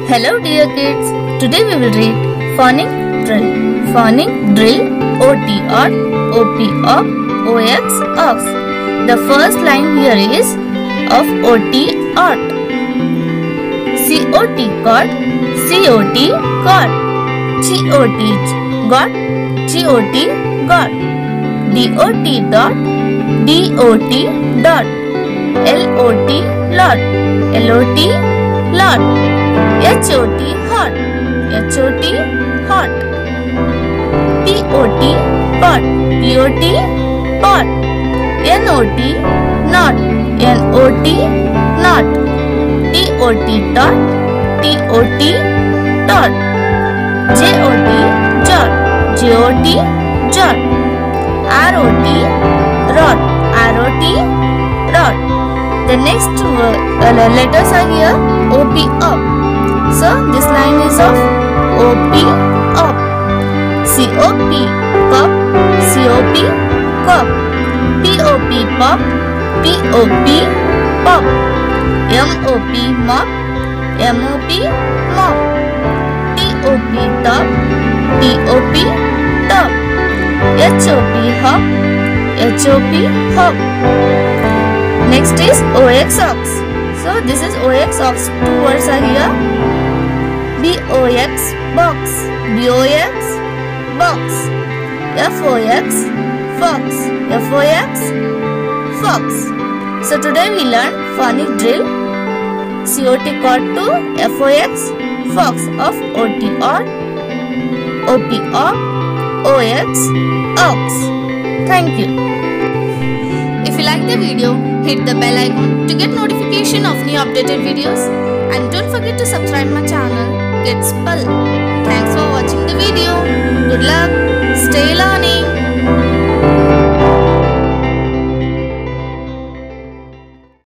Hello dear kids, today we will read phonic drill. Phonic drill OT or OP of OX ox. The first line here is of OT ot. COT got, COT got. GOT got, GOT got. DOT dot, DOT dot. LOT lot, LOT lot. HOT hot, HOT hot. POT pot, POT pot. NOT not, NOT not. TOT dot, TOT dot. JOT jot, JOT jot. ROT rod, ROT rod. The next letters are here OP up. So this line is of OP up. COP cup, COP cup. POP pop, POP pop. MOP mop, MOP mop. TOP top, TOP top. HOP hop, HOP hop. Next is OX ox. So this is OX ox. Two words are here. BOX box, BOX box. FOX fox, FOX fox. So today we learned phonic drill COT got to FOX fox of OT or OP or OX ox. Thank you. If you like the video, hit the bell icon to get notification of new updated videos, and don't forget to subscribe my channel Kids Pal. Thanks for watching the video. Good luck. Stay learning.